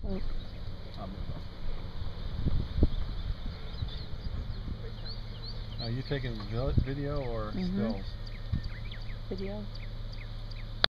Oh. Are you taking video or stills? Video.